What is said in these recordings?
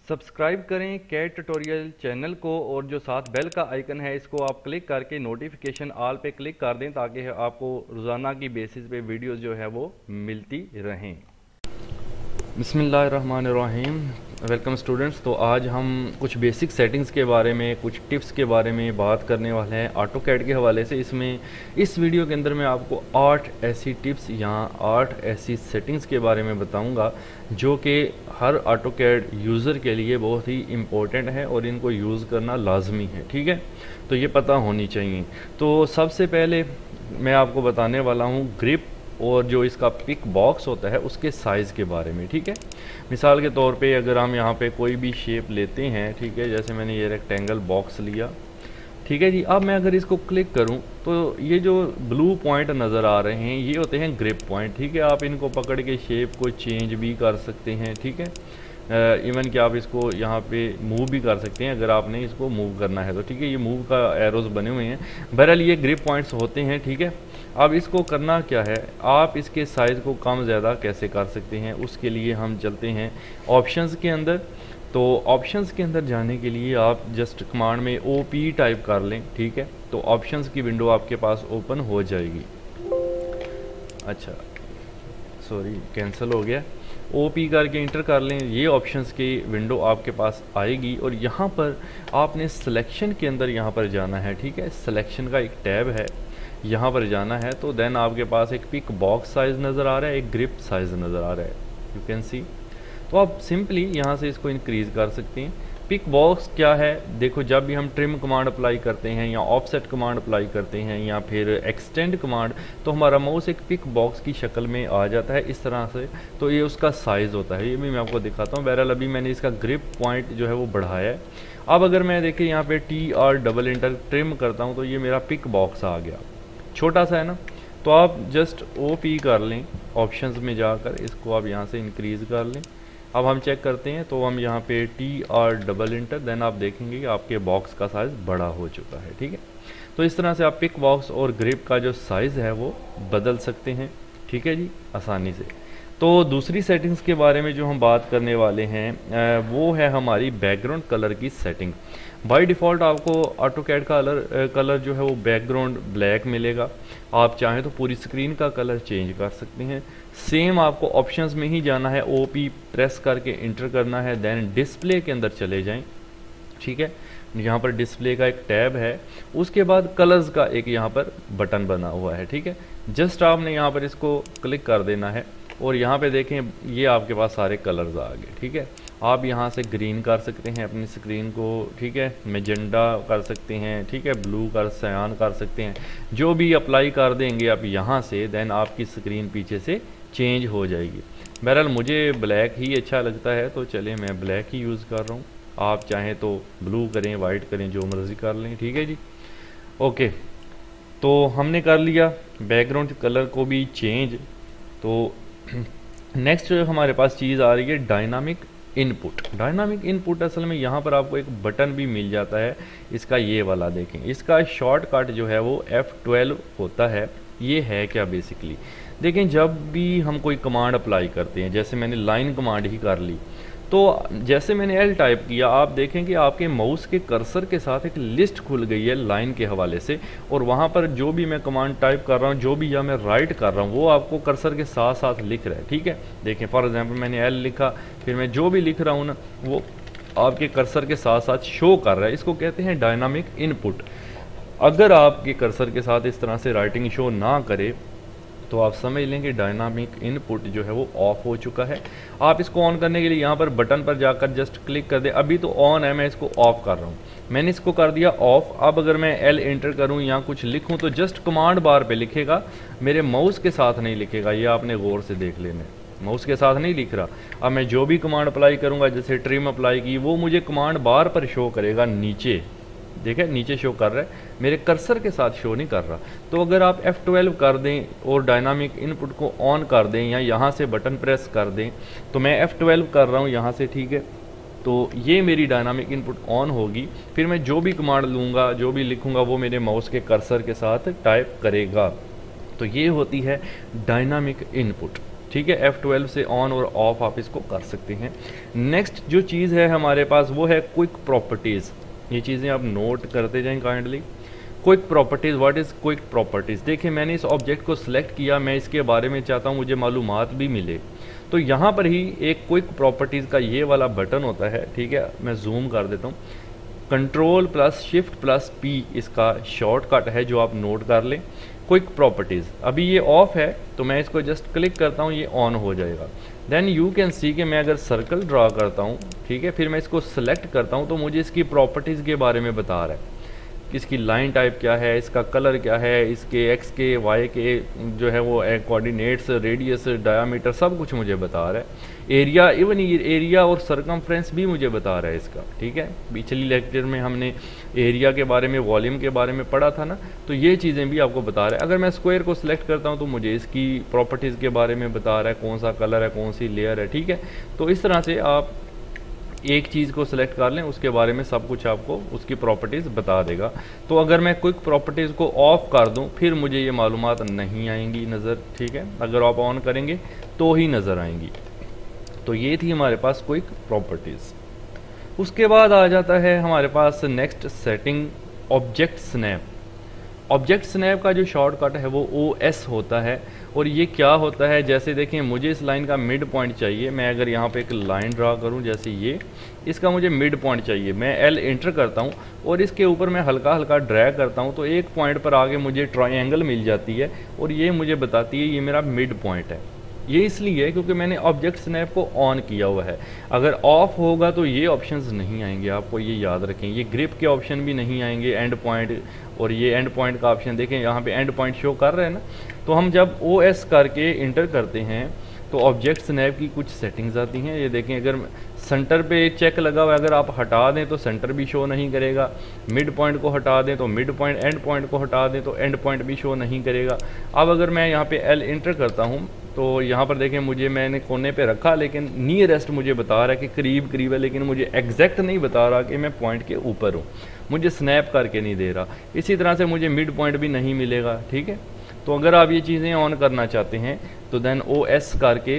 Subscribe करें cat tutorial channel को और जो साथ बेल का आइकन है इसको आप क्लिक करके नोटिफिकेशन ऑल पे क्लिक कर दें ताकि आपको रोज़ाना की बेसिस पे वीडियोस जो है वो मिलती रहें। बिस्मिल्लाहिर्रहमानिर्रहीम। Welcome students. तो आज हम कुछ बेसिक सेटिंग्स के बारे में, कुछ टिप्स के बारे में बात करने वाले हैं ऑटोकैड के हवाले से। इस वीडियो के अंदर मैं आपको 8 ऐसी टिप्स या 8 ऐसी सेटिंग्स के बारे में बताऊंगा जो कि हर ऑटोकैड यूज़र के लिए बहुत ही इम्पोर्टेंट है और इनको यूज़ करना लाजमी है। ठीक है, तो ये पता होनी चाहिए। तो सबसे पहले मैं आपको बताने वाला हूँ ग्रिप और जो इसका पिक बॉक्स होता है उसके साइज़ के बारे में। ठीक है, मिसाल के तौर पे अगर हम यहाँ पे कोई भी शेप लेते हैं, ठीक है, जैसे मैंने ये रेक्टेंगल बॉक्स लिया, ठीक है जी। अब मैं अगर इसको क्लिक करूँ तो ये जो ब्लू पॉइंट नज़र आ रहे हैं ये होते हैं ग्रिप पॉइंट। ठीक है, आप इनको पकड़ के शेप को चेंज भी कर सकते हैं। ठीक है, इवन कि आप इसको यहाँ पे मूव भी कर सकते हैं अगर आपने इसको मूव करना है तो। ठीक है, ये मूव का एरोज़ बने हुए हैं। बहरहाल ये ग्रिप पॉइंट्स होते हैं। ठीक है, अब इसको करना क्या है, आप इसके साइज़ को कम ज़्यादा कैसे कर सकते हैं उसके लिए हम चलते हैं ऑप्शंस के अंदर। तो ऑप्शंस के अंदर जाने के लिए आप जस्ट कमांड में OP टाइप कर लें। ठीक है, तो ऑप्शंस की विंडो आपके पास ओपन हो जाएगी। अच्छा सॉरी, कैंसिल हो गया। OP करके इंटर कर लें, ये ऑप्शंस की विंडो आपके पास आएगी और यहाँ पर आपने सिलेक्शन के अंदर यहाँ पर जाना है। ठीक है, सिलेक्शन का एक टैब है, यहाँ पर जाना है। तो देन आपके पास एक पिक बॉक्स साइज़ नज़र आ रहा है, एक ग्रिप साइज़ नज़र आ रहा है, यू कैन सी। तो आप सिंपली यहाँ से इसको इंक्रीज़ कर सकते हैं। पिक बॉक्स क्या है, देखो जब भी हम ट्रिम कमांड अप्लाई करते हैं या ऑफसेट कमांड अप्लाई करते हैं या फिर एक्सटेंड कमांड, तो हमारा माउस एक पिक बॉक्स की शक्ल में आ जाता है इस तरह से। तो ये उसका साइज़ होता है, ये भी मैं आपको दिखाता हूँ। बहरहाल अभी मैंने इसका ग्रिप पॉइंट जो है वो बढ़ाया है। अब अगर मैं देखिए यहाँ पे TR डबल इंटर ट्रिम करता हूँ तो ये मेरा पिक बॉक्स आ गया, छोटा सा है ना। तो आप जस्ट OP कर लें, ऑप्शंस में जाकर इसको आप यहाँ से इंक्रीज़ कर लें। अब हम चेक करते हैं तो हम यहाँ पे TR डबल इंटर, देन आप देखेंगे कि आपके बॉक्स का साइज़ बड़ा हो चुका है। ठीक है, तो इस तरह से आप पिक बॉक्स और ग्रिप का जो साइज़ है वो बदल सकते हैं। ठीक है जी, आसानी से। तो दूसरी सेटिंग्स के बारे में जो हम बात करने वाले हैं वो है हमारी बैकग्राउंड कलर की सेटिंग। बाय डिफ़ॉल्ट आपको ऑटोकैड का कलर जो है वो बैकग्राउंड ब्लैक मिलेगा। आप चाहें तो पूरी स्क्रीन का कलर चेंज कर सकते हैं। सेम आपको ऑप्शंस में ही जाना है, OP प्रेस करके इंटर करना है, देन डिस्प्ले के अंदर चले जाएं। ठीक है, यहाँ पर डिस्प्ले का एक टैब है, उसके बाद कलर्स का एक यहाँ पर बटन बना हुआ है। ठीक है, जस्ट आपने यहाँ पर इसको क्लिक कर देना है और यहाँ पे देखें ये आपके पास सारे कलर्स आ गए। ठीक है, आप यहाँ से ग्रीन कर सकते हैं अपनी स्क्रीन को, ठीक है, मैजेंडा कर सकते हैं, ठीक है, ब्लू कर, सयान कर सकते हैं। जो भी अप्लाई कर देंगे आप यहाँ से, देन आपकी स्क्रीन पीछे से चेंज हो जाएगी। बहरहाल मुझे ब्लैक ही अच्छा लगता है तो चले मैं ब्लैक ही यूज़ कर रहा हूँ। आप चाहें तो ब्लू करें, वाइट करें, जो मर्ज़ी कर लें। ठीक है जी, ओके। तो हमने कर लिया बैकग्राउंड कलर को भी चेंज। तो नेक्स्ट हमारे पास चीज़ आ रही है डायनामिक इनपुट। डायनामिक इनपुट असल में यहाँ पर आपको एक बटन भी मिल जाता है, इसका ये वाला देखें, इसका शॉर्टकट जो है वो F12 होता है। ये है क्या बेसिकली, देखें जब भी हम कोई कमांड अप्लाई करते हैं, जैसे मैंने लाइन कमांड ही कर ली, तो जैसे मैंने L टाइप किया, आप देखें कि आपके माउस के कर्सर के साथ एक लिस्ट खुल गई है लाइन के हवाले से, और वहाँ पर जो भी मैं कमांड टाइप कर रहा हूँ, जो भी या मैं राइट कर रहा हूँ, वो आपको कर्सर के साथ साथ लिख रहा है। ठीक है, देखें फॉर एग्जांपल मैंने L लिखा, फिर मैं जो भी लिख रहा हूँ ना वो आपके कर्सर के साथ साथ शो कर रहा है। इसको कहते हैं डायनामिक इनपुट। अगर आपके कर्सर के साथ इस तरह से राइटिंग शो ना करे तो आप समझ लें कि डायनामिक इनपुट जो है वो ऑफ हो चुका है। आप इसको ऑन करने के लिए यहाँ पर बटन पर जाकर जस्ट क्लिक कर दें। अभी तो ऑन है, मैं इसको ऑफ कर रहा हूँ, मैंने इसको कर दिया ऑफ। अब अगर मैं L एंटर करूँ या कुछ लिखूँ तो जस्ट कमांड बार पे लिखेगा, मेरे माउस के साथ नहीं लिखेगा। ये आपने गौर से देख लेना, माउस के साथ नहीं लिख रहा। अब मैं जो भी कमांड अप्लाई करूँगा, जैसे ट्रिम अप्लाई की, वो मुझे कमांड बार पर शो करेगा नीचे। देखें नीचे शो कर रहा है, मेरे कर्सर के साथ शो नहीं कर रहा। तो अगर आप F12 कर दें और डायनामिक इनपुट को ऑन कर दें या यहाँ से बटन प्रेस कर दें, तो मैं F12 कर रहा हूँ यहाँ से, ठीक है, तो ये मेरी डायनामिक इनपुट ऑन होगी। फिर मैं जो भी कमांड लूँगा, जो भी लिखूँगा, वो मेरे माउस के कर्सर के साथ टाइप करेगा। तो ये होती है डायनामिक इनपुट। ठीक है। F12 से ऑन और ऑफ आप इसको कर सकते हैं। नेक्स्ट जो चीज़ है हमारे पास वो है क्विक प्रॉपर्टीज़। ये चीज़ें आप नोट करते जाएं kindly. Quick properties, what is quick properties? देखिए मैंने इस ऑब्जेक्ट को सिलेक्ट किया, मैं इसके बारे में चाहता हूँ मुझे मालूमात भी मिले, तो यहाँ पर ही एक क्विक प्रॉपर्टीज़ का ये वाला बटन होता है, ठीक है। मैं जूम कर देता हूँ। Control plus shift plus P इसका शॉर्टकट है जो आप नोट कर लें। क्विक प्रॉपर्टीज़, अभी ये ऑफ है तो मैं इसको जस्ट क्लिक करता हूँ, ये ऑन हो जाएगा। देन यू कैन सी कि मैं अगर सर्कल ड्रा करता हूँ, ठीक है, फिर मैं इसको सेलेक्ट करता हूँ तो मुझे इसकी प्रॉपर्टीज़ के बारे में बता रहा है। इसकी लाइन टाइप क्या है, इसका कलर क्या है, इसके एक्स के वाई के जो है वो कोऑर्डिनेट्स, रेडियस, डायामीटर सब कुछ मुझे बता रहा है। एरिया, इवन एरिया और सरकमफ्रेंस भी मुझे बता रहा है इसका, ठीक है। पिछली लेक्चर में हमने एरिया के बारे में, वॉल्यूम के बारे में पढ़ा था ना, तो ये चीज़ें भी आपको बता रहा है। अगर मैं स्क्वायर को सिलेक्ट करता हूँ तो मुझे इसकी प्रॉपर्टीज़ के बारे में बता रहा है, कौन सा कलर है, कौन सी लेयर है, ठीक है। तो इस तरह से आप एक चीज़ को सिलेक्ट कर लें, उसके बारे में सब कुछ आपको उसकी प्रॉपर्टीज़ बता देगा। तो अगर मैं क्विक प्रॉपर्टीज़ को ऑफ कर दूं फिर मुझे ये मालूमात नहीं आएंगी नज़र, ठीक है। अगर आप ऑन करेंगे तो ही नज़र आएंगी। तो ये थी हमारे पास क्विक प्रॉपर्टीज़। उसके बाद आ जाता है हमारे पास next setting, object snap. Object snap का जो शॉर्टकट है वो OS होता है। और ये क्या होता है, जैसे देखें मुझे इस लाइन का मिड पॉइंट चाहिए। मैं अगर यहाँ पे एक लाइन ड्रा करूँ जैसे ये, इसका मुझे मिड पॉइंट चाहिए, मैं L एंटर करता हूँ और इसके ऊपर मैं हल्का हल्का ड्रैग करता हूँ तो एक पॉइंट पर आगे मुझे ट्रायंगल मिल जाती है और ये मुझे बताती है ये मेरा मिड पॉइंट है। ये इसलिए क्योंकि मैंने ऑब्जेक्ट स्नैप को ऑन किया हुआ है। अगर ऑफ होगा तो ये ऑप्शंस नहीं आएंगे, आपको ये याद रखें। ये ग्रिप के ऑप्शन भी नहीं आएंगे, एंड पॉइंट, और ये एंड पॉइंट का ऑप्शन देखें यहाँ पे एंड पॉइंट शो कर रहे हैं ना। तो हम जब OS करके इंटर करते हैं तो ऑब्जेक्ट स्नैप की कुछ सेटिंग्स आती हैं। ये देखें, अगर सेंटर पे चेक लगा हुआ है, अगर आप हटा दें तो सेंटर भी शो नहीं करेगा। मिड पॉइंट को हटा दें तो मिड पॉइंट, एंड पॉइंट को हटा दें तो एंड पॉइंट भी शो नहीं करेगा। अब अगर मैं यहाँ पे L इंटर करता हूँ तो यहाँ पर देखें मुझे, मैंने कोने पे रखा लेकिन नियरेस्ट मुझे बता रहा है कि करीब करीब है, लेकिन मुझे एग्जैक्ट नहीं बता रहा कि मैं पॉइंट के ऊपर हूँ, मुझे स्नैप करके नहीं दे रहा। इसी तरह से मुझे मिड पॉइंट भी नहीं मिलेगा, ठीक है। तो अगर आप ये चीज़ें ऑन करना चाहते हैं तो देन OS करके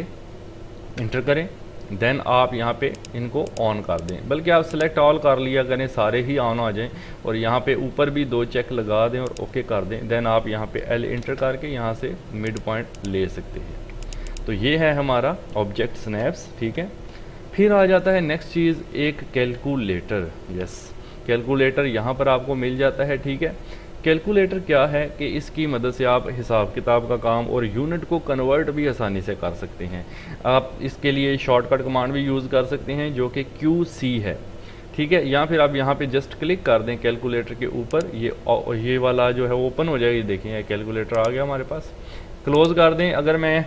इंटर करें, देन आप यहाँ पे इनको ऑन कर दें, बल्कि आप सेलेक्ट ऑल कर लिया करें, सारे ही ऑन आ जाएं और यहाँ पे ऊपर भी 2 चेक लगा दें और ओके कर दें। देन आप यहाँ पे L इंटर करके यहाँ से मिड पॉइंट ले सकते हैं। तो ये है हमारा ऑब्जेक्ट स्नैप्स, ठीक है। फिर आ जाता है नेक्स्ट चीज़, एक कैलकुलेटर। यस, कैलकुलेटर यहाँ पर आपको मिल जाता है, ठीक है। कैलकुलेटर क्या है कि इसकी मदद से आप हिसाब किताब का काम और यूनिट को कन्वर्ट भी आसानी से कर सकते हैं। आप इसके लिए शॉर्टकट कमांड भी यूज़ कर सकते हैं जो कि QC है, ठीक है। या फिर आप यहाँ पे जस्ट क्लिक कर दें कैलकुलेटर के ऊपर, ये वाला जो है ओपन हो जाएगी। देखिए कैलकुलेटर आ गया हमारे पास, क्लोज कर दें। अगर मैं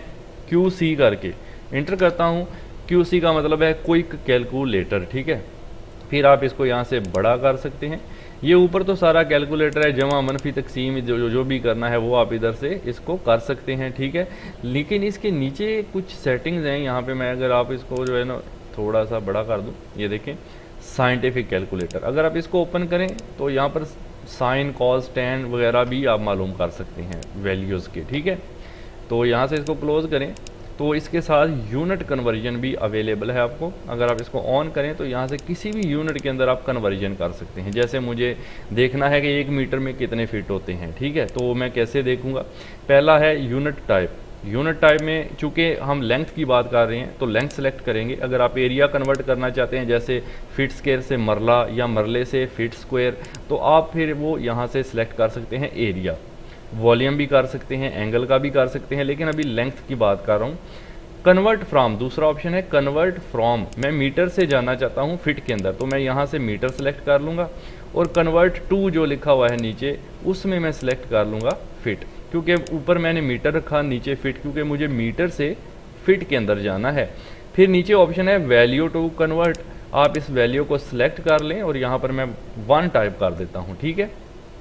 QC करके इंटर करता हूँ, QC का मतलब है क्विक कैलकुलेटर, ठीक है। फिर आप इसको यहाँ से बड़ा कर सकते हैं। ये ऊपर तो सारा कैलकुलेटर है, जमा मनफी तकसीम जो भी करना है वो आप इधर से इसको कर सकते हैं, ठीक है। लेकिन इसके नीचे कुछ सेटिंग्स हैं यहाँ पे, मैं अगर आप इसको जो है ना थोड़ा सा बड़ा कर दूँ, ये देखें साइंटिफिक कैलकुलेटर। अगर आप इसको ओपन करें तो यहाँ पर साइन, कॉस, टैन वगैरह भी आप मालूम कर सकते हैं वैल्यूज़ के, ठीक है। तो यहाँ से इसको क्लोज करें तो इसके साथ यूनिट कन्वर्जन भी अवेलेबल है आपको। अगर आप इसको ऑन करें तो यहाँ से किसी भी यूनिट के अंदर आप कन्वर्जन कर सकते हैं। जैसे मुझे देखना है कि 1 मीटर में कितने फीट होते हैं, ठीक है। तो मैं कैसे देखूँगा, पहला है यूनिट टाइप। यूनिट टाइप में चूँकि हम लेंथ की बात कर रहे हैं तो लेंथ सेलेक्ट करेंगे। अगर आप एरिया कन्वर्ट करना चाहते हैं जैसे फीट स्क्वायर से मरला या मरले से फीट स्क्वायर, तो आप फिर वो यहाँ से सिलेक्ट कर सकते हैं एरिया। वॉल्यूम भी कर सकते हैं, एंगल का भी कर सकते हैं, लेकिन अभी लेंथ की बात कर रहा हूँ। कन्वर्ट फ्रॉम दूसरा ऑप्शन है, कन्वर्ट फ्रॉम। मैं मीटर से जाना चाहता हूँ फिट के अंदर, तो मैं यहाँ से मीटर सेलेक्ट कर लूँगा और कन्वर्ट टू जो लिखा हुआ है नीचे उसमें मैं सिलेक्ट कर लूँगा फिट, क्योंकि ऊपर मैंने मीटर रखा, नीचे फिट, क्योंकि मुझे मीटर से फिट के अंदर जाना है। फिर नीचे ऑप्शन है वैल्यू टू कन्वर्ट, आप इस वैल्यू को सिलेक्ट कर लें और यहाँ पर मैं 1 टाइप कर देता हूँ, ठीक है।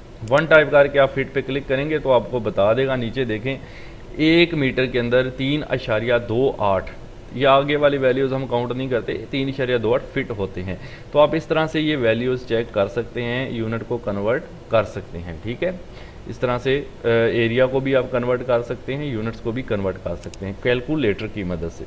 1 टाइप करके आप फिट पे क्लिक करेंगे तो आपको बता देगा, नीचे देखें 1 मीटर के अंदर 3.28, ये आगे वाली वैल्यूज़ हम काउंट नहीं करते, 3.28 फिट होते हैं। तो आप इस तरह से ये वैल्यूज़ चेक कर सकते हैं, यूनिट को कन्वर्ट कर सकते हैं, ठीक है। इस तरह से एरिया को भी आप कन्वर्ट कर सकते हैं, यूनिट्स को भी कन्वर्ट कर सकते हैं कैलकुलेटर की मदद से।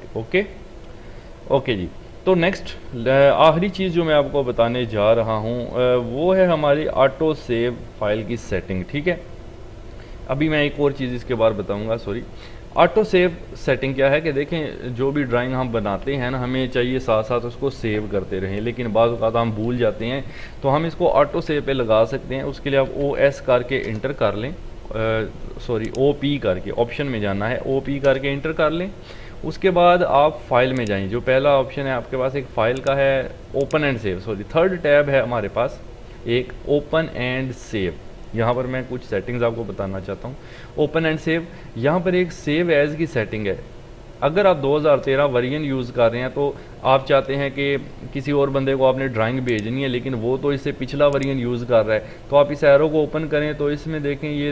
ओके जी। तो नेक्स्ट आखिरी चीज़ जो मैं आपको बताने जा रहा हूँ वो है हमारी ऑटो सेव फाइल की सेटिंग। ठीक है, अभी मैं एक और चीज़ इसके बाद बताऊँगा। सॉरी, ऑटो सेव सेटिंग क्या है कि देखें, जो भी ड्राइंग हम बनाते हैं ना, हमें चाहिए साथ साथ उसको सेव करते रहें, लेकिन बाज़ औक़ात हम भूल जाते हैं, तो हम इसको ऑटो सेव पे लगा सकते हैं। उसके लिए आप OS करके इंटर कर लें, सॉरी OP करके ऑप्शन में जाना है, OP करके इंटर कर लें। उसके बाद आप फाइल में जाएं, जो पहला ऑप्शन है आपके पास एक फ़ाइल का है, open and save, sorry third tab है हमारे पास एक ओपन एंड सेव। यहाँ पर मैं कुछ सेटिंग्स आपको बताना चाहता हूँ। ओपन एंड सेव, यहाँ पर एक सेव एज़ की सेटिंग है। अगर आप 2013 वर्जन यूज़ कर रहे हैं तो आप चाहते हैं कि किसी और बंदे को आपने ड्राइंग भेजनी है, लेकिन वो तो इससे पिछला वर्जन यूज़ कर रहा है, तो आप इस एरो को ओपन करें तो इसमें देखें ये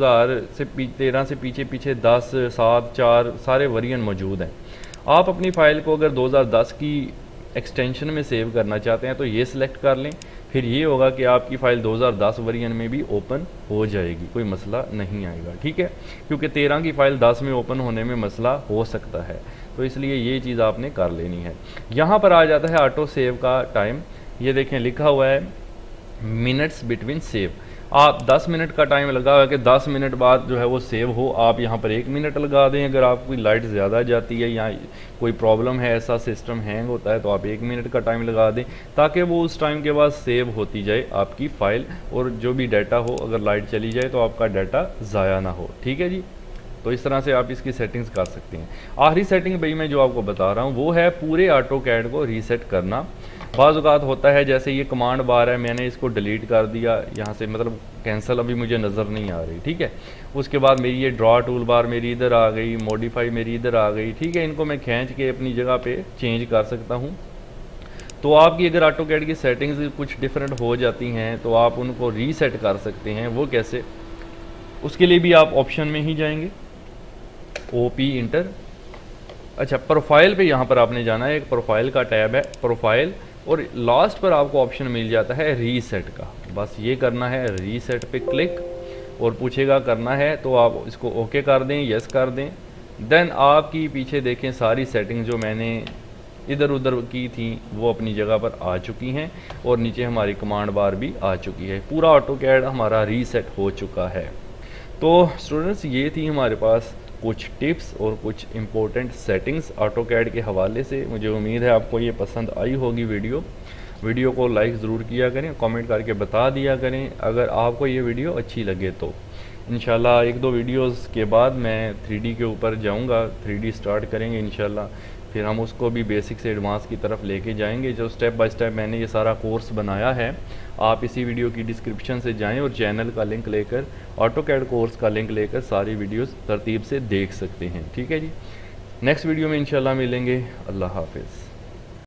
2013 से पीछे 10, 7, 4 सारे वर्जन मौजूद हैं। आप अपनी फ़ाइल को अगर 2010 की एक्सटेंशन में सेव करना चाहते हैं तो ये सिलेक्ट कर लें, फिर ये होगा कि आपकी फ़ाइल 2010 वर्जन में भी ओपन हो जाएगी, कोई मसला नहीं आएगा। ठीक है, क्योंकि 13 की फ़ाइल 10 में ओपन होने में मसला हो सकता है, तो इसलिए ये चीज़ आपने कर लेनी है। यहाँ पर आ जाता है ऑटो सेव का टाइम, ये देखें लिखा हुआ है मिनट्स बिटवीन सेव। आप 10 मिनट का टाइम लगा हुआ है कि 10 मिनट बाद जो है वो सेव हो, आप यहाँ पर 1 मिनट लगा दें। अगर आपकी लाइट ज़्यादा जाती है या कोई प्रॉब्लम है, ऐसा सिस्टम हैंग होता है, तो आप 1 मिनट का टाइम लगा दें ताकि वो उस टाइम के बाद सेव होती जाए आपकी फ़ाइल, और जो भी डाटा हो अगर लाइट चली जाए तो आपका डाटा ज़ाया ना हो। ठीक है जी, तो इस तरह से आप इसकी सेटिंग्स कर सकते हैं। आखिरी सेटिंग भाई मैं जो आपको बता रहा हूँ वो है पूरे AutoCAD को रीसेट करना। बाज़ औक़ात होता है जैसे ये कमांड बार है, मैंने इसको डिलीट कर दिया यहाँ से, मतलब कैंसिल अभी मुझे नज़र नहीं आ रही। ठीक है, उसके बाद मेरी ये ड्रॉ टूल बार मेरी इधर आ गई, मॉडिफाई मेरी इधर आ गई। ठीक है, इनको मैं खींच के अपनी जगह पे चेंज कर सकता हूँ। तो आपकी अगर AutoCAD की सेटिंग्स कुछ डिफरेंट हो जाती हैं तो आप उनको रीसेट कर सकते हैं। वो कैसे, उसके लिए भी आप ऑप्शन में ही जाएंगे, OP इंटर, अच्छा प्रोफाइल पे यहाँ पर आपने जाना है, एक प्रोफाइल का टैब है प्रोफाइल, और लास्ट पर आपको ऑप्शन मिल जाता है रीसेट का। बस ये करना है, रीसेट पे क्लिक, और पूछेगा करना है तो आप इसको ओके कर दें, यस कर दें। देन आपकी पीछे देखें सारी सेटिंग जो मैंने इधर उधर की थी वो अपनी जगह पर आ चुकी हैं, और नीचे हमारी कमांड बार भी आ चुकी है। पूरा AutoCAD हमारा रीसेट हो चुका है। तो स्टूडेंट्स ये थी हमारे पास कुछ टिप्स और कुछ इम्पोर्टेंट सेटिंग्स AutoCAD के हवाले से। मुझे उम्मीद है आपको ये पसंद आई होगी वीडियो को लाइक ज़रूर किया करें, कमेंट करके बता दिया करें अगर आपको ये वीडियो अच्छी लगे तो। इंशाल्लाह 1-2 वीडियोस के बाद मैं 3D के ऊपर जाऊंगा, 3D स्टार्ट करेंगे इंशाल्लाह, फिर हम उसको भी बेसिक से एडवांस की तरफ लेके जाएंगे। जो स्टेप बाय स्टेप मैंने ये सारा कोर्स बनाया है, आप इसी वीडियो की डिस्क्रिप्शन से जाएं और चैनल का लिंक लेकर, AutoCAD कोर्स का लिंक लेकर सारी वीडियोस तरतीब से देख सकते हैं। ठीक है जी, नेक्स्ट वीडियो में इंशाल्लाह मिलेंगे। अल्लाह हाफिज़।